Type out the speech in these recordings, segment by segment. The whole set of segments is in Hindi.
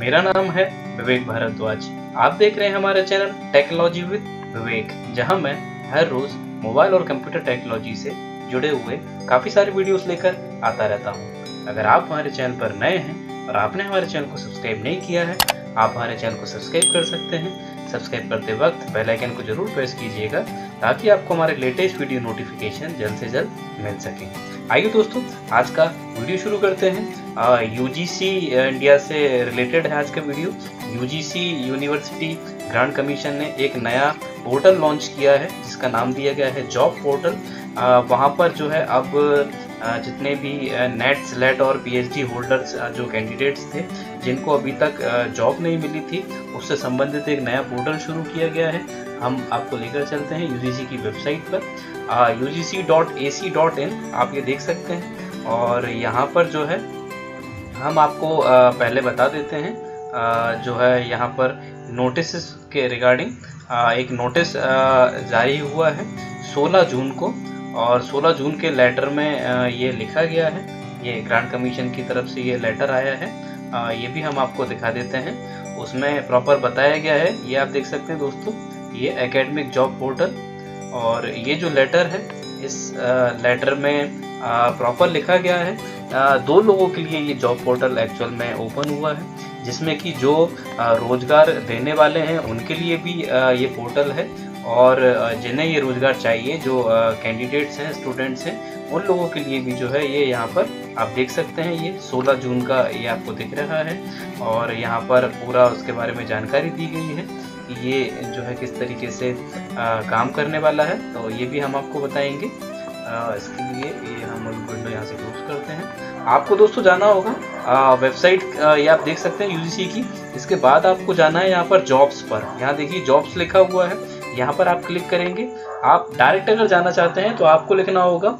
मेरा नाम है विवेक भारद्वाज। आप देख रहे हैं हमारा चैनल टेक्नोलॉजी विद विवेक, जहां मैं हर रोज मोबाइल और कंप्यूटर टेक्नोलॉजी से जुड़े हुए काफ़ी सारे वीडियोस लेकर आता रहता हूं। अगर आप हमारे चैनल पर नए हैं और आपने हमारे चैनल को सब्सक्राइब नहीं किया है, आप हमारे चैनल को सब्सक्राइब कर सकते हैं। सब्सक्राइब करते वक्त बेल आइकन को जरूर प्रेस कीजिएगा ताकि आपको हमारे लेटेस्ट वीडियो नोटिफिकेशन जल्द से जल्द मिल सके। आइए दोस्तों, आज का वीडियो शुरू करते हैं। यूजीसी इंडिया से रिलेटेड है आज का video. UGC university grant commission ने एक नया पोर्टल लॉन्च किया है जिसका नाम दिया गया है जॉब पोर्टल। वहाँ पर जो है अब जितने भी नेट, स्लेट और पीएचडी होल्डर्स जो कैंडिडेट्स थे जिनको अभी तक जॉब नहीं मिली थी, उससे संबंधित एक नया पोर्टल शुरू किया गया है। हम आपको लेकर चलते हैं यूजीसी की वेबसाइट पर, ugc.ac.in आप ये देख सकते हैं। और यहाँ पर जो है हम आपको पहले बता देते हैं जो है यहाँ पर नोटिस के रिगार्डिंग एक नोटिस जारी हुआ है 16 जून को, और 16 जून के लेटर में ये लिखा गया है, ये ग्रांट कमीशन की तरफ से ये लेटर आया है। ये भी हम आपको दिखा देते हैं, उसमें प्रॉपर बताया गया है। ये आप देख सकते हैं दोस्तों, ये एकेडमिक जॉब पोर्टल, और ये जो लेटर है इस लेटर में प्रॉपर लिखा गया है 2 लोगों के लिए ये जॉब पोर्टल एक्चुअल में ओपन हुआ है, जिसमें कि जो रोजगार देने वाले हैं उनके लिए भी ये पोर्टल है, और जिन्हें ये रोजगार चाहिए, जो कैंडिडेट्स हैं, स्टूडेंट्स हैं, उन लोगों के लिए भी जो है ये यहाँ पर आप देख सकते हैं। ये 16 जून का ये आपको दिख रहा है, और यहाँ पर पूरा उसके बारे में जानकारी दी गई है कि ये जो है किस तरीके से काम करने वाला है, तो ये भी हम आपको बताएंगे। इसके लिए ये हम विंडो यहाँ से क्लोज करते हैं। आपको दोस्तों जाना होगा वेबसाइट, ये आप देख सकते हैं यूजीसी की। इसके बाद आपको जाना है यहाँ पर जॉब्स पर। यहाँ देखिए जॉब्स लिखा हुआ है, यहाँ पर आप क्लिक करेंगे। आप डायरेक्ट अगर जाना चाहते हैं तो आपको लिखना होगा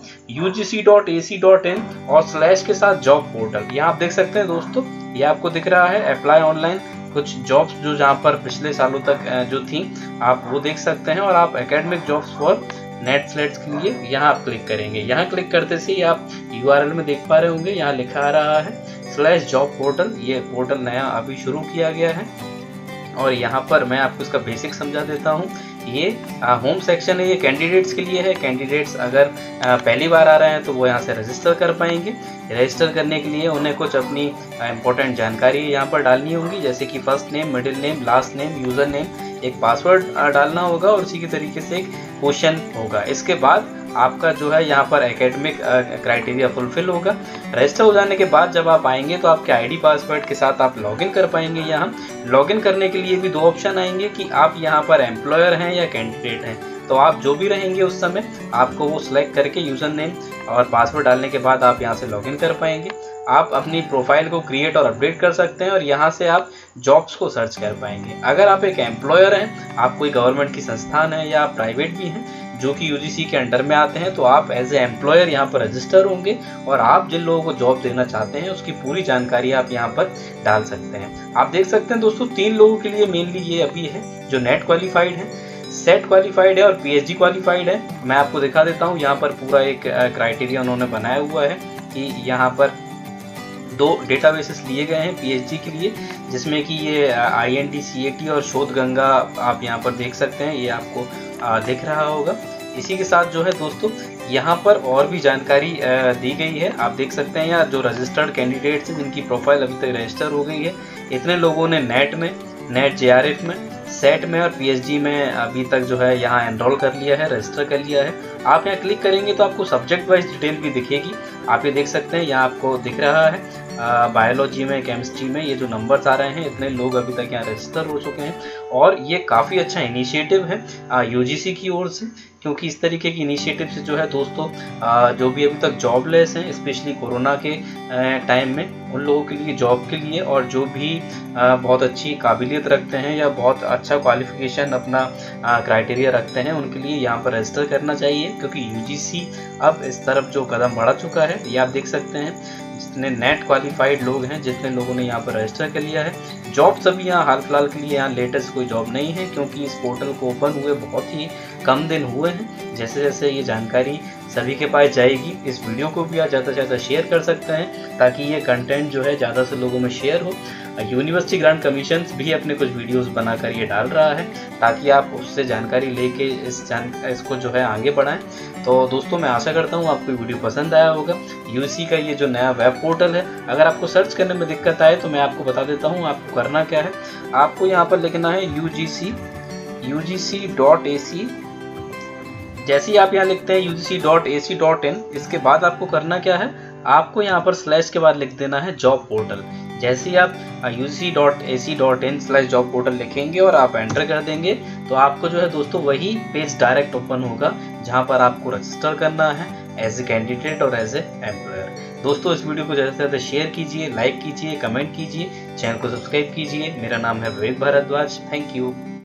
ugc.ac.in और स्लैश के साथ जॉब पोर्टल। यहाँ आप देख सकते हैं दोस्तों, ये आपको दिख रहा है अप्लाई ऑनलाइन, कुछ जॉब्स जो जहाँ पर पिछले सालों तक जो थी आप वो देख सकते हैं। और आप academic jobs for NET SLETs के लिए यहाँ आप क्लिक करेंगे। यहाँ क्लिक करते से ही आप URL में देख पा रहे होंगे, यहाँ लिखा आ रहा है स्लैश जॉब पोर्टल। ये पोर्टल नया अभी शुरू किया गया है, और यहाँ पर मैं आपको इसका बेसिक समझा देता हूँ। ये होम सेक्शन है, ये कैंडिडेट्स के लिए है। कैंडिडेट्स अगर पहली बार आ रहे हैं तो वो यहाँ से रजिस्टर कर पाएंगे। रजिस्टर करने के लिए उन्हें कुछ अपनी इंपॉर्टेंट जानकारी यहाँ पर डालनी होगी, जैसे कि first name, middle name, last name, user name, एक पासवर्ड डालना होगा, और इसी के तरीके से एक क्वेश्चन होगा। इसके बाद आपका जो है यहाँ पर एकेडमिक क्राइटेरिया फुलफिल होगा। रजिस्टर हो जाने के बाद जब आप आएंगे तो आपके आईडी पासवर्ड के साथ आप लॉगिन कर पाएंगे। यहाँ लॉगिन करने के लिए भी 2 ऑप्शन आएंगे कि आप यहाँ पर एम्प्लॉयर हैं या कैंडिडेट हैं, तो आप जो भी रहेंगे उस समय आपको वो सिलेक्ट करके यूज़र नेम और पासवर्ड डालने के बाद आप यहाँ से लॉगिन कर पाएंगे। आप अपनी प्रोफाइल को क्रिएट और अपडेट कर सकते हैं, और यहाँ से आप जॉब्स को सर्च कर पाएंगे। अगर आप एक एम्प्लॉयर हैं, आप कोई गवर्नमेंट की संस्थान है या आप प्राइवेट भी हैं जो कि यूजीसी के अंडर में आते हैं, तो आप एज ए एम्प्लॉयर यहाँ पर रजिस्टर होंगे, और आप जिन लोगों को जॉब देना चाहते हैं उसकी पूरी जानकारी आप यहाँ पर डाल सकते हैं। आप देख सकते हैं दोस्तों, 3 लोगों के लिए मेनली ये अभी है, जो नेट क्वालिफाइड है, सेट क्वालिफाइड है और पीएचडी क्वालिफाइड है। मैं आपको दिखा देता हूँ, यहाँ पर पूरा एक क्राइटेरिया उन्होंने बनाया हुआ है कि यहाँ पर 2 डेटाबेसेस लिए गए हैं पीएचडी के लिए, जिसमें कि ये IND-CAT और शोध गंगा आप यहाँ पर देख सकते हैं, ये आपको दिख रहा होगा। इसी के साथ जो है दोस्तों यहाँ पर और भी जानकारी दी गई है। आप देख सकते हैं यहाँ जो रजिस्टर्ड कैंडिडेट्स हैं जिनकी प्रोफाइल अभी तक रजिस्टर हो गई है, इतने लोगों ने नेट में, नेट JRF में, सेट में और पीएचडी में अभी तक जो है यहाँ एनरोल कर लिया है, रजिस्टर कर लिया है। आप यहाँ क्लिक करेंगे तो आपको सब्जेक्ट वाइज डिटेल भी दिखेगी। आप ये देख सकते हैं, यहाँ आपको दिख रहा है बायोलॉजी में, केमिस्ट्री में ये जो नंबर्स आ रहे हैं, इतने लोग अभी तक यहाँ रजिस्टर हो चुके हैं। और ये काफ़ी अच्छा इनिशिएटिव है यूजीसी की ओर से, क्योंकि इस तरीके की इनिशिएटिव से जो है दोस्तों जो भी अभी तक जॉबलेस हैं, स्पेशली कोरोना के टाइम में, उन लोगों के लिए जॉब के लिए, और जो भी बहुत अच्छी काबिलियत रखते हैं या बहुत अच्छा क्वालिफिकेशन अपना क्राइटेरिया रखते हैं, उनके लिए यहाँ पर रजिस्टर करना चाहिए, क्योंकि यूजीसी अब इस तरफ जो कदम बढ़ा चुका है। ये आप देख सकते हैं जितने नेट क्वालिफाइड लोग हैं, जितने लोगों ने यहाँ पर रजिस्टर कर लिया है। जॉब सभी यहाँ हाल फिलहाल के लिए यहाँ लेटेस्ट कोई जॉब नहीं है, क्योंकि इस पोर्टल को ओपन हुए बहुत ही कम दिन हुए हैं। जैसे जैसे ये जानकारी सभी के पास जाएगी। इस वीडियो को भी आप ज़्यादा से ज़्यादा शेयर कर सकते हैं ताकि ये कंटेंट जो है ज़्यादा से लोगों में शेयर हो। यूनिवर्सिटी ग्रांट कमीशन भी अपने कुछ वीडियोस बनाकर ये डाल रहा है ताकि आप उससे जानकारी लेके इसको जो है आगे बढ़ाएं। तो दोस्तों मैं आशा करता हूँ आपको वीडियो पसंद आया होगा। यूजीसी का ये जो नया वेब पोर्टल है, अगर आपको सर्च करने में दिक्कत आए तो मैं आपको बता देता हूँ आपको करना क्या है। आपको यहाँ पर लिखना है ugc.ac। जैसे ही आप यहाँ लिखते हैं ugc.ac.in, इसके बाद आपको करना क्या है, आपको यहाँ पर स्लैश के बाद लिख देना है जॉब पोर्टल। जैसे ही आप ugc.ac.in/जॉब पोर्टल लिखेंगे और आप एंटर कर देंगे तो आपको जो है दोस्तों वही पेज डायरेक्ट ओपन होगा जहाँ पर आपको रजिस्टर करना है एज ए कैंडिडेट और एज ए एम्प्लॉयर। दोस्तों इस वीडियो को ज़्यादा से ज़्यादा शेयर कीजिए, लाइक कीजिए, कमेंट कीजिए, चैनल को सब्सक्राइब कीजिए। मेरा नाम है विवेक भारद्वाज। Thank you.